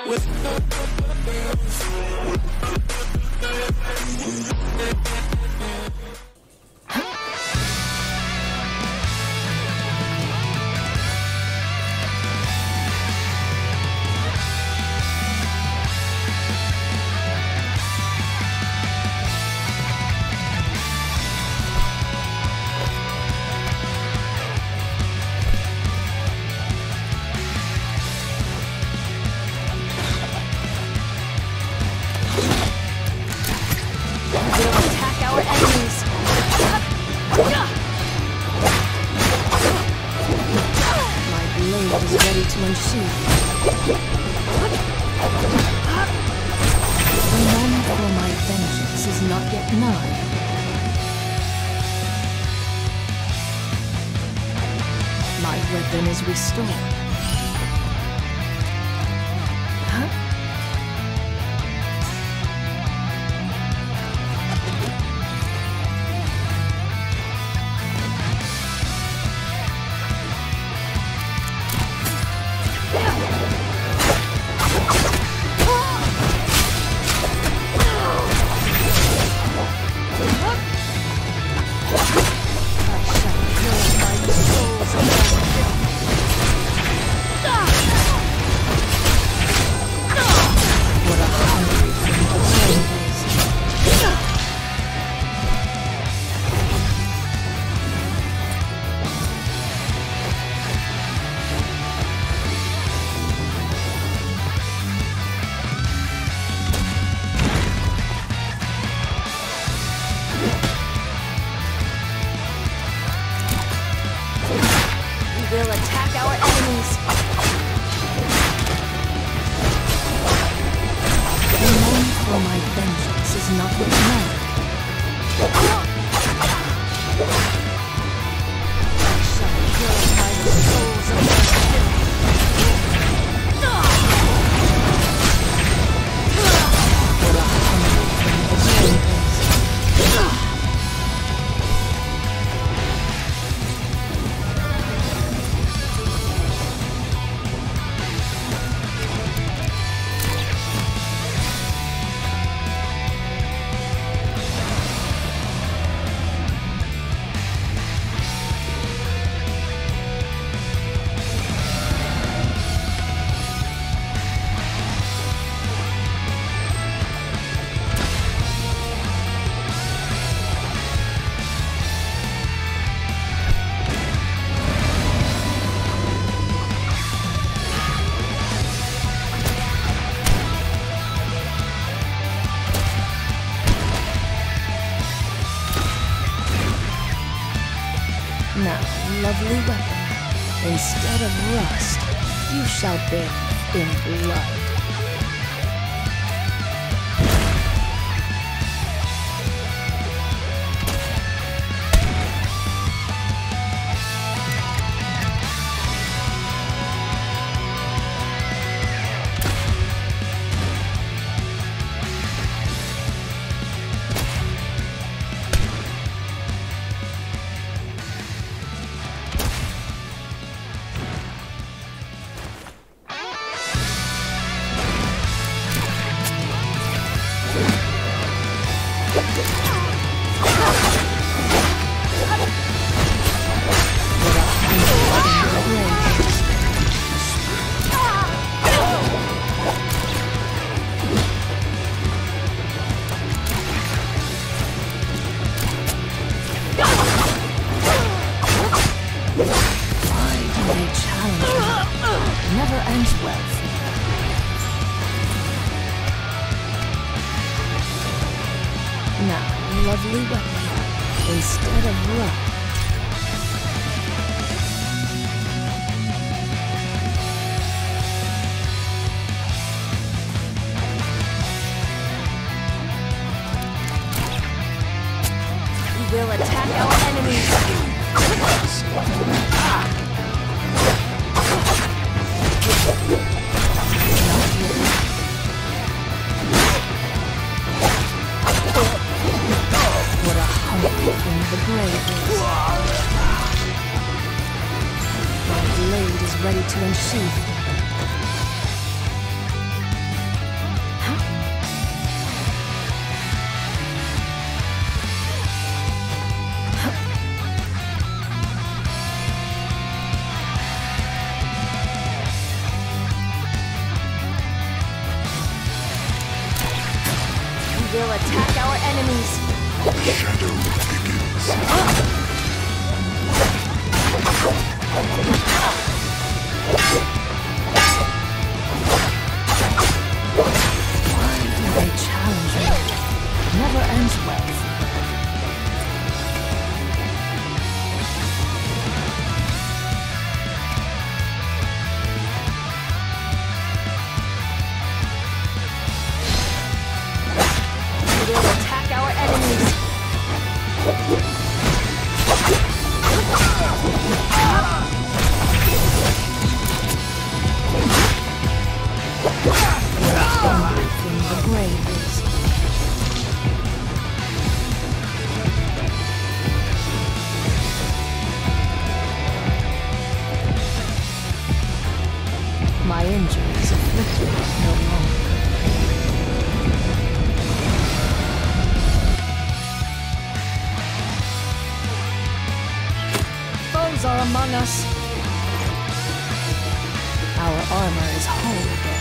Weapon is restored. We'll attack our enemies. The moment for my vengeance is not yet known. I shall purify the souls of their spirit. For a hunger from the grave. Now, lovely weapon, instead of rust, you shall bathe in blood. Now, lovely weapon, instead of rock. We will attack our enemies. What a hunger from the grave is. My blade is ready to unsheath. will attack our enemies. Shadow begins. Why do they challenge me? Never ends well. We will attack our enemies. From the grave is my injuries afflict me no longer. Foes are among us. Our armor is whole again.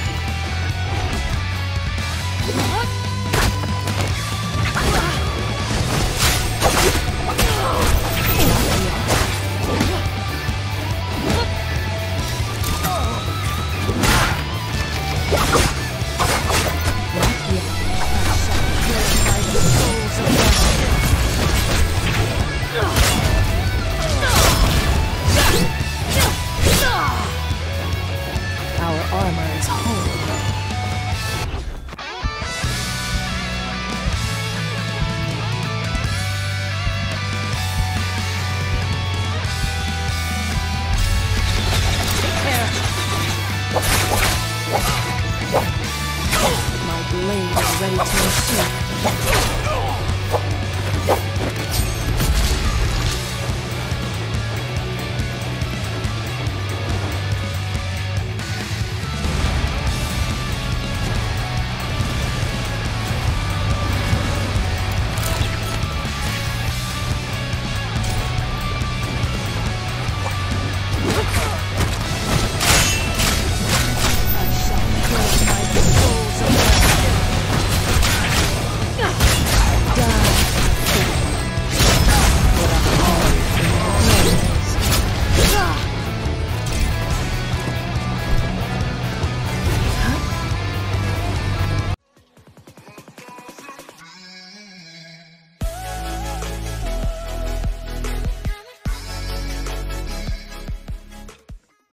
Our armor is whole again. My blade is ready to receive.